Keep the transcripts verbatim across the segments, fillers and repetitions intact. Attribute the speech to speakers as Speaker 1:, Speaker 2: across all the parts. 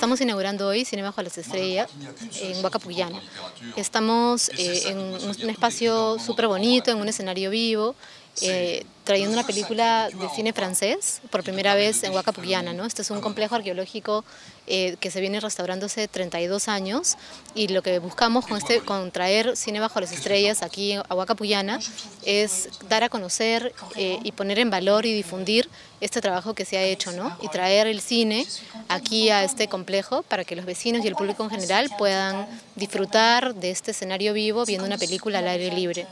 Speaker 1: Estamos inaugurando hoy Cine Bajo las Estrellas en Huaca Pucllana. Estamos eh, en un espacio súper bonito, en un escenario vivo, eh, trayendo una película de cine francés por primera vez en Huaca Pucllana, ¿no? Este es un complejo arqueológico eh, que se viene restaurando hace treinta y dos años, y lo que buscamos con, este, con traer Cine Bajo las Estrellas aquí a Huaca Pucllana es dar a conocer eh, y poner en valor y difundir este trabajo que se ha hecho, ¿no? Y traer el cine aquí a este complejo para que los vecinos y el público en general puedan disfrutar de este escenario vivo viendo una película al aire libre.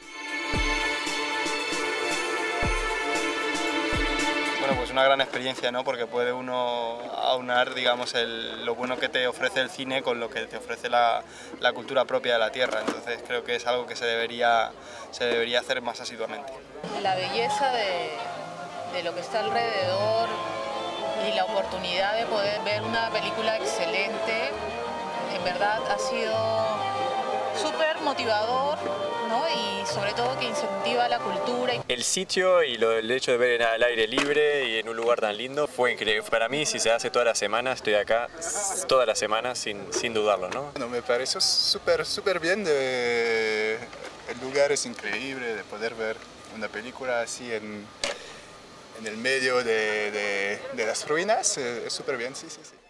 Speaker 2: Bueno, pues una gran experiencia, ¿no? Porque puede uno aunar, digamos, el, lo bueno que te ofrece el cine con lo que te ofrece la, la cultura propia de la tierra. Entonces creo que es algo que se debería, se debería hacer más asiduamente.
Speaker 3: La belleza de, de lo que está alrededor y la oportunidad de poder ver una película excelente, en verdad ha sido súper motivador, ¿no? Y sobre todo que incentiva la cultura.
Speaker 4: El sitio y lo, el hecho de ver al aire libre y en un lugar tan lindo fue increíble. Para mí, si se hace toda la semana, estoy acá toda la semana sin, sin dudarlo, ¿no?
Speaker 5: Bueno, me pareció súper súper bien, de, el lugar es increíble, de poder ver una película así en, en el medio de, de, de las ruinas, es súper bien, sí, sí, sí.